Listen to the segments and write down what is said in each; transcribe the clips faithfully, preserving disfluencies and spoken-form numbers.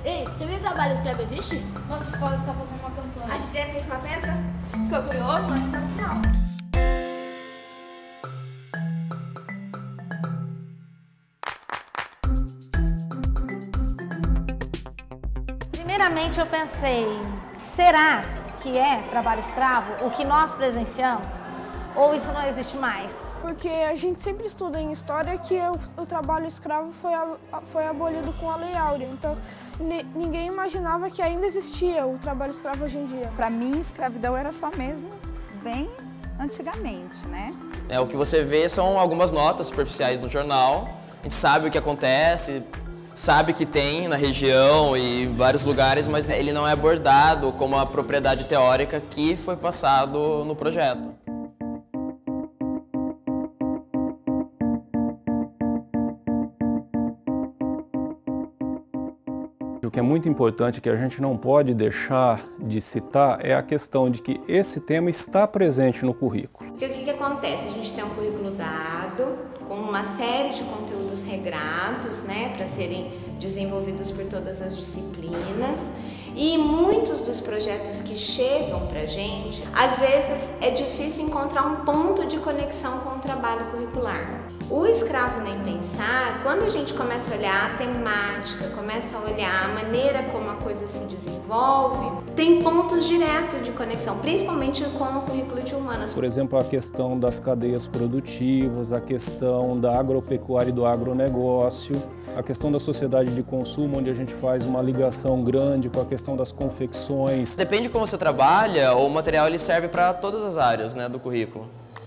Ei, você viu que o trabalho escravo existe? Nossa escola está fazendo uma campanha. A gente já fez uma peça? Ficou curioso? Nós estamos no final. Primeiramente eu pensei, será que é trabalho escravo o que nós presenciamos? Ou isso não existe mais? Porque a gente sempre estuda em história que o, o trabalho escravo foi, a, foi abolido com a Lei Áurea. Então, ni, ninguém imaginava que ainda existia o trabalho escravo hoje em dia. Para mim, escravidão era só mesmo bem antigamente, né? É, o que você vê são algumas notas superficiais no jornal. A gente sabe o que acontece, sabe que tem na região e em vários lugares, mas ele não é abordado como a propriedade teórica que foi passado no projeto. O que é muito importante, que a gente não pode deixar de citar, é a questão de que esse tema está presente no currículo. Porque o que, que acontece? A gente tem um currículo dado, com uma série de conteúdos regrados, né, para serem desenvolvidos por todas as disciplinas. E muitos dos projetos que chegam para a gente, às vezes é difícil encontrar um ponto de conexão com o trabalho curricular. O Escravo Nem Pensar, quando a gente começa a olhar a temática, começa a olhar a maneira como a coisa se desenvolve, tem pontos diretos de conexão, principalmente com o currículo de humanas. Por exemplo, a questão das cadeias produtivas, a questão da agropecuária e do agronegócio, a questão da sociedade de consumo, onde a gente faz uma ligação grande com a questão das confecções. Depende de como você trabalha, o material ele serve para todas as áreas, né, do currículo.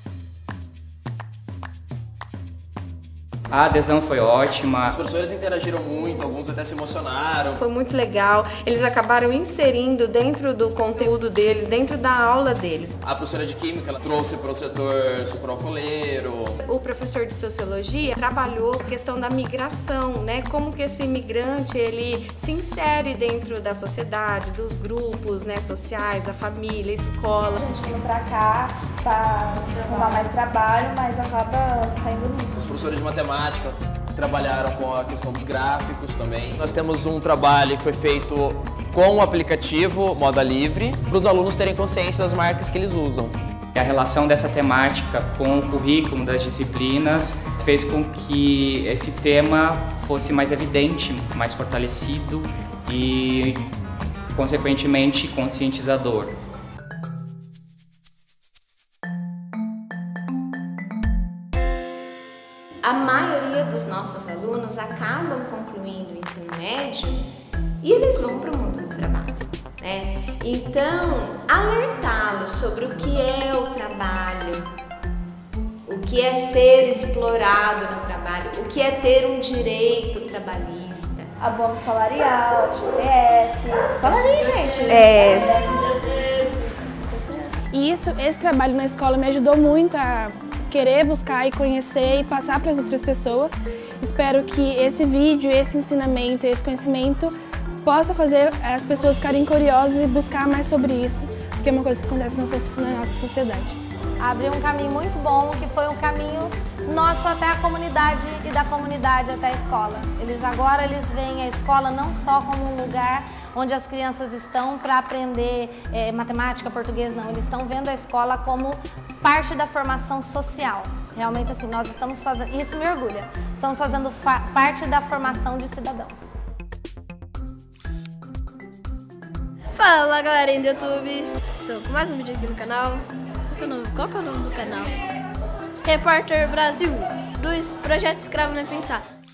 A adesão foi ótima. Os professores interagiram muito, alguns até se emocionaram. Foi muito legal. Eles acabaram inserindo dentro do conteúdo deles, dentro da aula deles. A professora de Química ela trouxe para o setor sucroalcooleiro. O professor de Sociologia trabalhou a questão da migração, né? Como que esse imigrante ele se insere dentro da sociedade, dos grupos, né, sociais, a família, a escola. A gente veio pra cá para arrumar mais trabalho, mas acaba caindo nisso. Os professores de matemática trabalharam com a questão dos gráficos também. Nós temos um trabalho que foi feito com o aplicativo Moda Livre, para os alunos terem consciência das marcas que eles usam. A relação dessa temática com o currículo das disciplinas fez com que esse tema fosse mais evidente, mais fortalecido e, consequentemente, conscientizador. A maioria dos nossos alunos acabam concluindo o ensino médio e eles vão para o mundo do trabalho, né? Então, alertá-los sobre o que é o trabalho, o que é ser explorado no trabalho, o que é ter um direito trabalhista. Abono salarial, F G T S. Fala aí, gente. É. E isso, esse trabalho na escola me ajudou muito a querer buscar e conhecer e passar para as outras pessoas. Espero que esse vídeo, esse ensinamento, esse conhecimento possa fazer as pessoas ficarem curiosas e buscar mais sobre isso, porque é uma coisa que acontece na nossa sociedade. Abriu um caminho muito bom, que foi um caminho nosso até a comunidade e da comunidade até a escola. Eles agora eles veem a escola não só como um lugar onde as crianças estão para aprender é, matemática, português, não. Eles estão vendo a escola como parte da formação social. Realmente, assim, nós estamos fazendo, isso me orgulha, estamos fazendo parte da formação de cidadãos. Fala galerinha do YouTube, estou com mais um vídeo aqui no canal. Qual que é o nome do canal? Repórter Brasil, do Projeto Escravo Nem Pensar.